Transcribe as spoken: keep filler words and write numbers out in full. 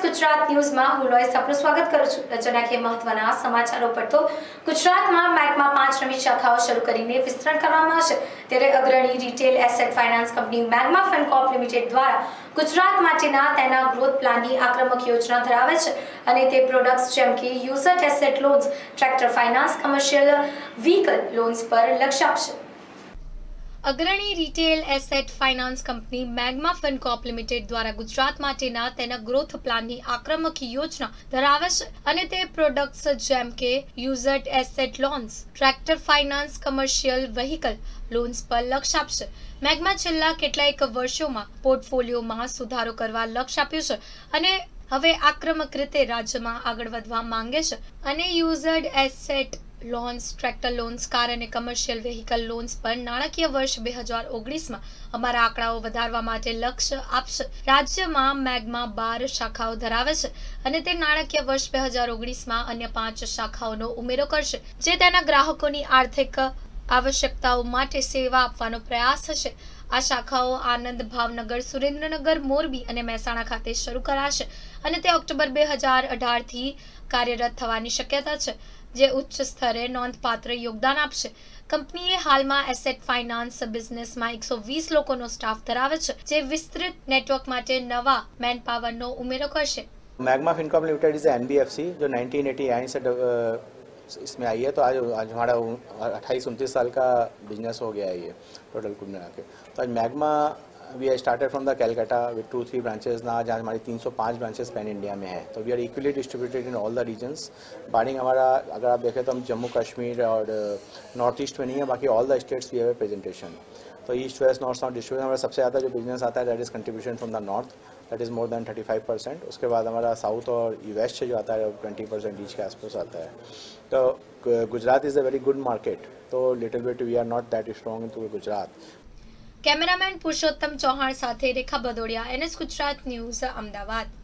ગુજરાત ન્યૂઝમાં હું લોઈસ આપનું સ્વાગત કરું છું। રચનાકીય મહત્વના સમાચારો પર તો ગુજરાતમાં મેગમાં પાંચ નવી શાખાઓ શરૂ કરીને વિસ્તરણ કરવામાં આવશે, ત્યારે અગ્રણી retail asset finance company Magma Fincorp limited દ્વારા ગુજરાત માટેના તેના ગ્રોથ પ્લાનની આક્રમક યોજના ધરાવે છે અને તે પ્રોડક્ટ્સ જેમ કે used asset loans, tractor finance, commercial vehicle loans પર લક્ષ્ય આપશે। અગ્રણી retail asset finance company Magma Fincorp limited દ્વારા ગુજરાત માટેના તેના ગ્રોથ પ્લાનની આક્રમક યોજના ધરાવે છે અને તે પ્રોડક્ટ્સ જેમ કે used asset loans, tractor finance, commercial vehicle loans પર લક્ષ્ય આપશે। મેગ્મા છેલ્લા કેટલાક વર્ષોમાં પોર્ટફોલિયોમાં સુધારો કરવા લક્ષ્ય આપ્યું છે અને હવે આક્રમક રીતે રાજ્યમાં આગળ વધવા માંગે છે અને used asset loans, tractor loans, car અને કમર્શિયલ વ્હીકલ લોન્સ પર નાણાકીય વર્ષ બે હજાર ઓગણીસમાં અમારા આંકડાઓ વધારવા માટે લક્ષ્ય આપશે। રાજ્યમાં મેગ્મા બાર શાખાઓ ધરાવે છે અને તે નાણાકીય વર્ષ બે હજાર ઓગણીસમાં અન્ય પાંચ શાખાઓનો ઉમેરો કરશે, જે તેના ગ્રાહકોની આર્થિક આવશ્યકતાઓ માટે સેવા આપવાનો પ્રયાસ હશે। આ શાખાઓ આનંદ, ભાવનગર, સુરેન્દ્રનગર, મોરબી અને મહેસાણા ખાતે શરૂ કરાશે અને તે ઓક્ટોબર બે હજાર અઢાર થી કાર્યરત થવાની શક્યતા છે, જે ઉચ્ચ સ્તરે નોંધપાત્ર યોગદાન આપશે। કંપનીએ હાલમાં એસેટ ફાઇનાન્સ બિઝનેસમાં એકસો વીસ લોકોનો સ્ટાફ ધરાવે છે, જે વિસ્તૃત નેટવર્ક માટે નવા મેન પાવરનો ઉમેરો કરશે। Magma Fincorp limited is N B F C जो नाइनटीन एटी नाइन से इसमें आई है, तो आज आज हमारा अट्ठाईस उनतीस साल का बिजनेस हो गया है ये टोटल कुल मिला के। तो आज Magma we are started from the Calcutta with two three branches ना, जहाँ हमारी तीन सौ पाँच ब्रांचेस पैन इंडिया में है। तो we are equally distributed in all the regions. Barring हमारा अगर आप देखें तो हम जम्मू कश्मीर और नॉर्थ ईस्ट में नहीं है, बाकी all the states we have a presentation. तो east west north south distribution हमारा सबसे ज़्यादा जो बिजनेस आता है that is contribution from the north, that is more than thirty five percent. उसके बाद हमारा साउथ और वेस्ट से जो आता है ट्वेंटी परसेंट ईच के आसपास आता है। तो Gujarat is a very good market, तो little bit we are not that strong in to Gujarat. Cameraman Purushottam Chauhan साथे Rekha Bhadauria, N S Gujarat news, Ahmedabad.